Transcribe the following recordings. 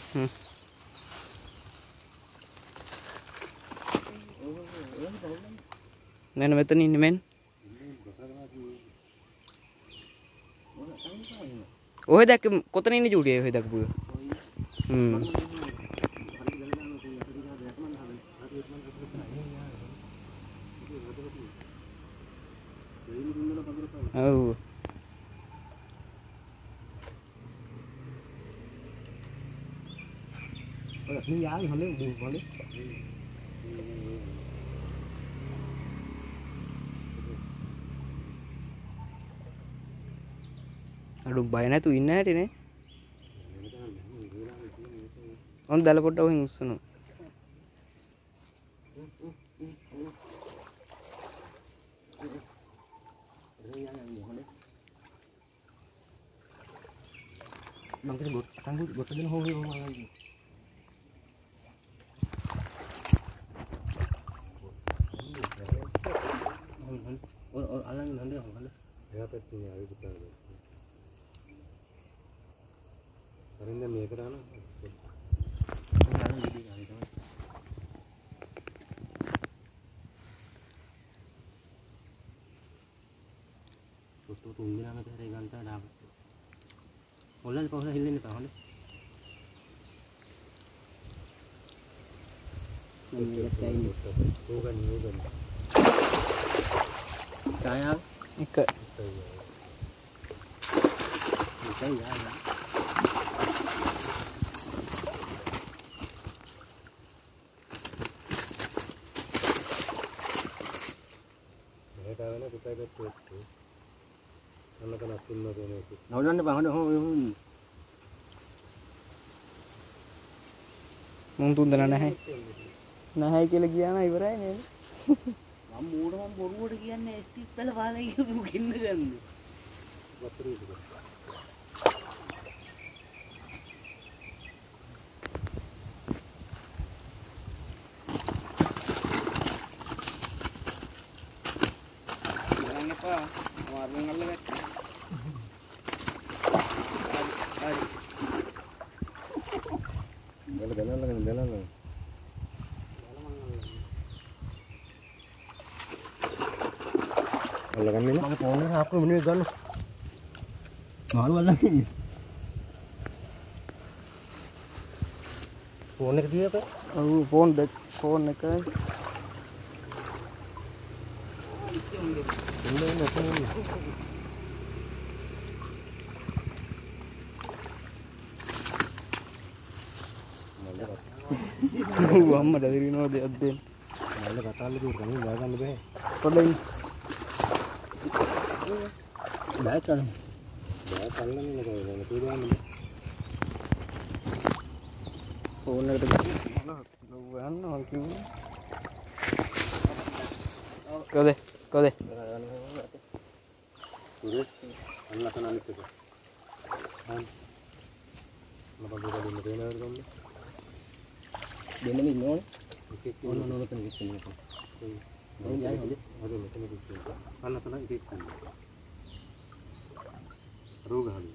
මෙන්න මෙතන ඉන්නේ මෙන්. ඔය දැක්ක කොතන ඉන්නේ ජූඩිය ඔය දැක්කපු. ඔව්. ඔය අපි යාළුවෝ හොලේ අඩු බය නැතු ඉන්න හැටිනේ. ඔන් දැල පොඩ්ඩක් ඔහින් උස්සනවා. මං කිය ගොත දෙන හොවේ ඔය අලන් නන්දේ හොල එයා පැත්තේ ආවි පුතා හරින්ද මේක දාන तो तुम भी ना मैं तेरे घंटा डाल ओला पहुंचा हिलने नहीं पाऊंगा होगा नहीं होगा क्या यार एक क्या यार मैं कहा ना कुत्ता का तो අන්න කන අත්ින්න දෙන්නේ නවලන්න බා හොඳ මුන් තුන් දෙනා නැහැ කියලා ගියා නම් ඉවරයි නේද මම බොරුවට කියන්නේ ස්ටික් වල වාලේ කියපු ගෙන්න ගන්න වතුරේ ඉතින් යන්නපා මාර්ගෙන් අල්ලගත්තා Jalan. Alakan ini. Pakai pohonnya apa ini kan? Malu lagi. Pohonnya ke dia, Pak? Oh, pohon kan. අම්මට දිරිනවද දෙයක් දෙන්න. මල්ල කතාල්ල දුර ගන්නේ බය ගන්න බෑ. පොඩ්ඩයි. බය කරන්න. බය කල්ලන්නේ නේද? තේරුවන්නේ. ෆෝන් එකට ගන්න මං කිව්වේ. කොහෙද? පුරේ අන්න කනනිත් එක. හා. මම බබුලා දෙන්න දෙනවද කොම්බ? දෙන්න ඉන්නවනේ. එකෙක් ඕන නොනතන කිව්වේ නේද? දැන් යයි හොඳ. හරි මෙතන කිව්වේ. අන්න තන එකෙක් ගන්න. රෝග හරි.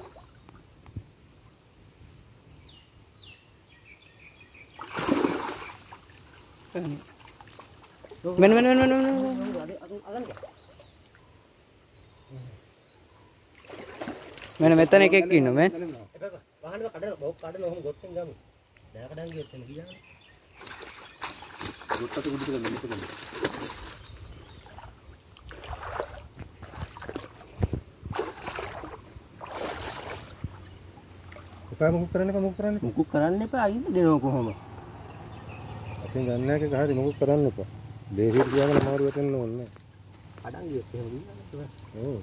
මෙන්න මෙතන එකෙක් ඉන්නවා මේ. වහන්න කඩලා බොක් කඩලා ඔහොම ගොත්තෙන් ගමු. දැන් කඩන් ගියත් එන්න ගියානේ. ගොත්තට කුඩු ටික මෙන්න ගන්න. කොහේ මොකක් කරන්න එපා අයින් දෙනවා කොහොම. අපෙන් ගන්න එක හරි මොකක් කරන්න එපා. දෙහිර් ගියාම අමාරු වෙන්න ඕනේ. කඩන් ගියත් එහෙම දිනනවා. ඔව්.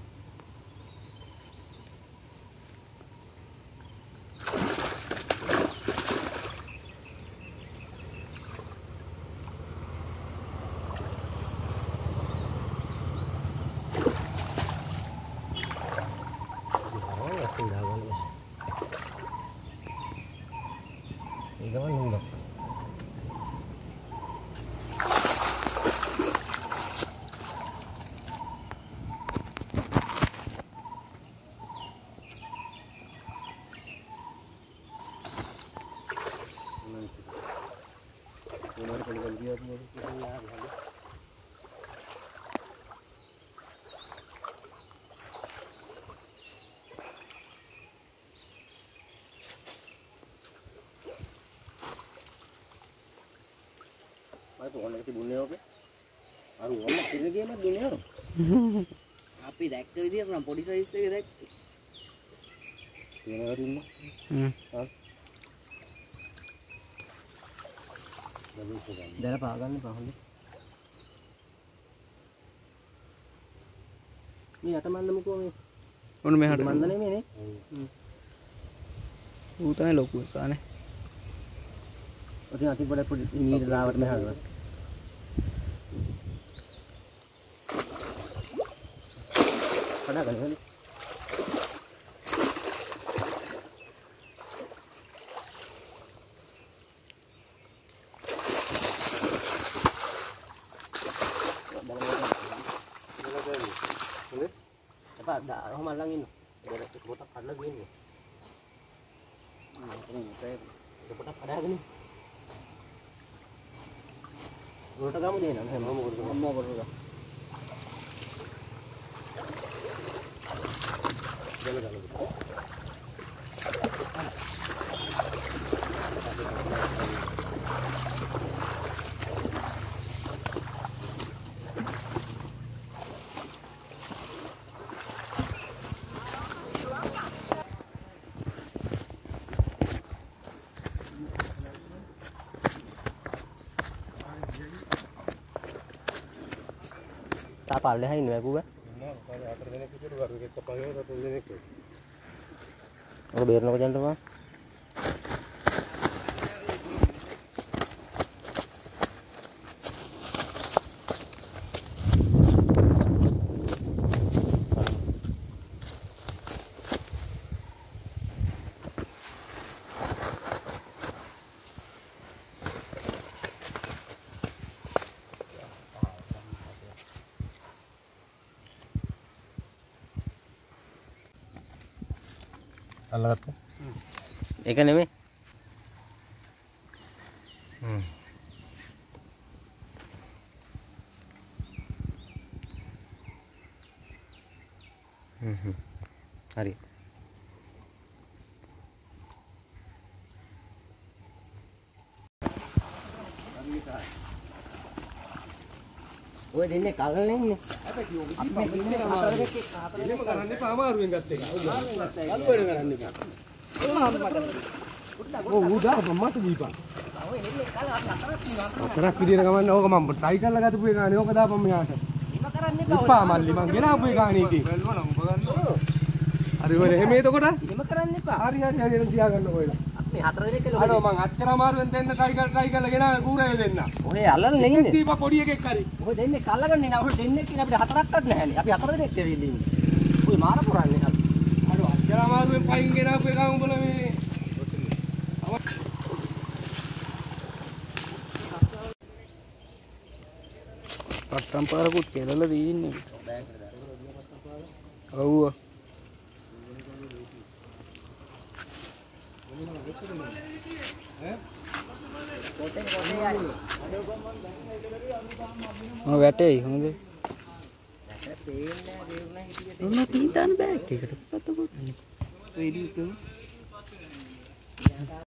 ඕන එක තිබුණේ ඕකේ. අර ඕන කිරගේම දුන්නේ අර. අපි දැක්ක විදියට නම් පොඩි සයිස් එකේ දැක්කේ. වෙනවා දින්න. හා. දැන් පාගන්න පහොල්ල. මේ යට මන්ද මොකෝ මේ. ඔන්න මෙහාට මන්ද නෙමෙයිනේ. ඌ තමයි ලොකු එකනේ. ඔතන අති පොඩි මීට දාවට මෙහාට. කඩගන්න. Apa dah rumah lang ini. Ada botak ada gini. Ini saya botak ada gini. Botak kamu deh nak. Mau botak. Jalan. Tak paling hai ni aku kan? Aku biar nak jangan mah. अलग एक නෙමෙයි හරි ඔය දෙන්නේ කලනේ ඉන්නේ අපි ඉන්නේ කමාරුවෙන් කරන්නේ පාමාරුවෙන් ගත්ත එක කලු වෙන කරන්නේ එක ඔව් උදා මට දීපන් ඔය එන්නේ කල අතරක් විදියට ගමන්න ඕක මම ට්‍රයි කරලා ගතපු එකනේ ඕක දාපන් මෙහාට ඉම කරන්නේ එපා මල්ලි මං ගෙනාපු එකනේ ඉතින් බැලුවා නම් උඹ ගන්න හරි ඔය එහෙම එතකොට ඉම කරන්න එපා හරි තියා ගන්න ඔයලා මේ හතර දෙනෙක් කියලා අර මං අච්චර අමාරුවෙන් දෙන්න ට්‍රයි කරලා ගෙනාවේ කූරේ දෙන්න ඔය අල්ලන්න නෙන්නේ දීපා පොඩි එකෙක් හරි ඔය දෙන්නේ කල්ලගන්නේ නෑ ඔය දෙන්නේ කියන අපිට හතරක්වත් නැහැනේ අපි හතර දෙනෙක් දෙවිල්ල ඉන්නේ ඔය මාර පුරන්නේ අර අච්චර අමාරුවෙන් පයින් ගෙනාපු එක උඹලා මේ පට්ටම් පාරකුත් කෙලලා දින්නේ ඔව් වැටේ හොඳ ඔන්න තීතන් බෑග් එකකට පොත පොත